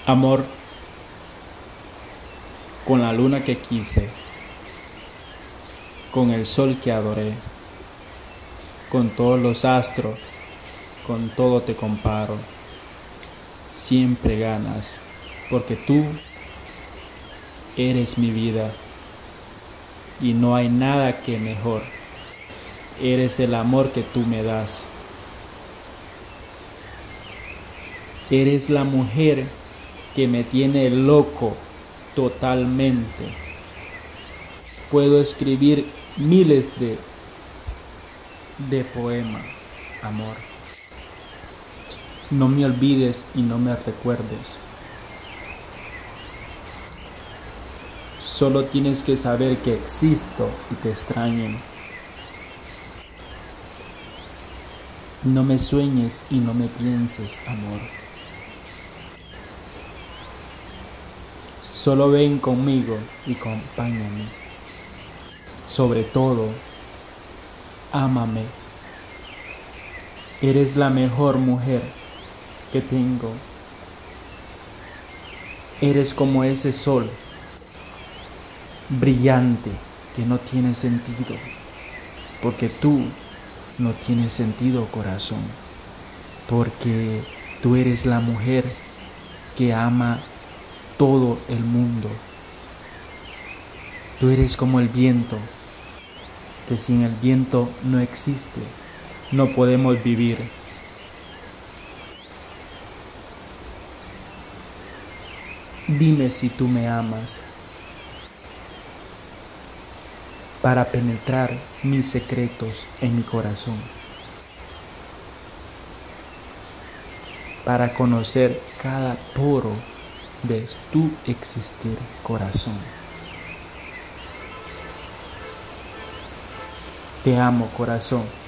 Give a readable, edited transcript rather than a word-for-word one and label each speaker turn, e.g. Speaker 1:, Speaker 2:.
Speaker 1: Amor, con la luna que quise, con el sol que adoré, con todos los astros, con todo te comparo. Siempre ganas, porque tú eres mi vida y no hay nada que mejor. Eres el amor que tú me das. Eres la mujer que me tiene loco totalmente. Puedo escribir miles de poemas, amor. No me olvides y no me recuerdes. Solo tienes que saber que existo y te extraño. No me sueñes y no me pienses, amor. Solo ven conmigo y acompáñame. Sobre todo, ámame. Eres la mejor mujer que tengo. Eres como ese sol brillante que no tiene sentido, porque tú no tienes sentido, corazón, porque tú eres la mujer que ama todo el mundo. Tú eres como el viento, que sin el viento no existe, no podemos vivir. Dime si tú me amas, para penetrar mis secretos en mi corazón, para conocer cada poro de tu existir, corazón. Te amo, corazón.